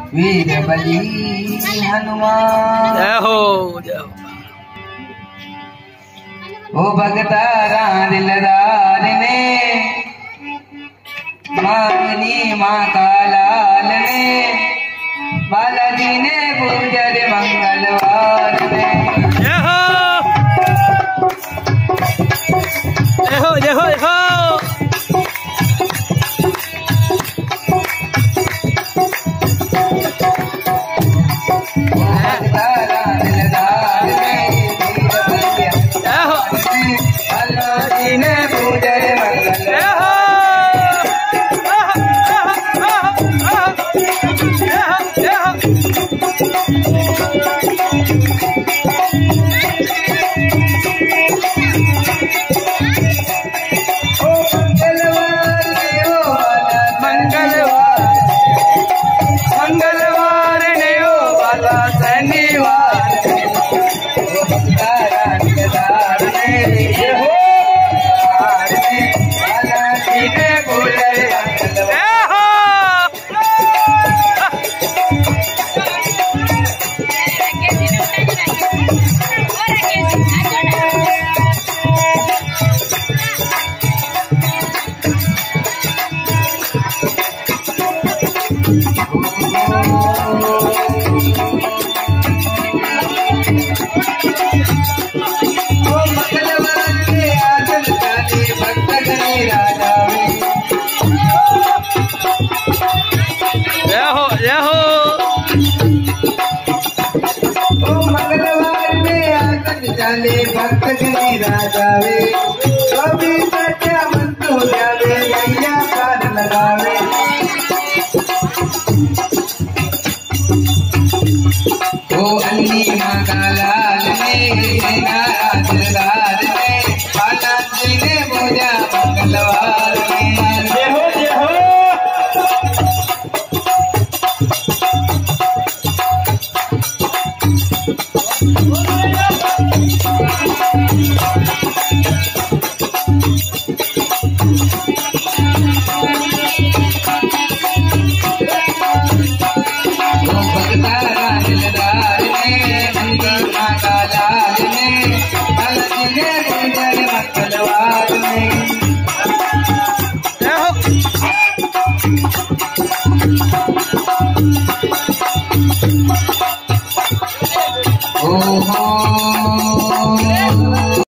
वीर बली हनुमान। जय हो जय हो। ओ भगतारा दिलदार ने मांगनी माँ का लाल ने बालाजी ने पूजर मंगलवार में। जय हो जय हो जय हो जय हो। मंगलवार में आकर चले भक्त राजा वे।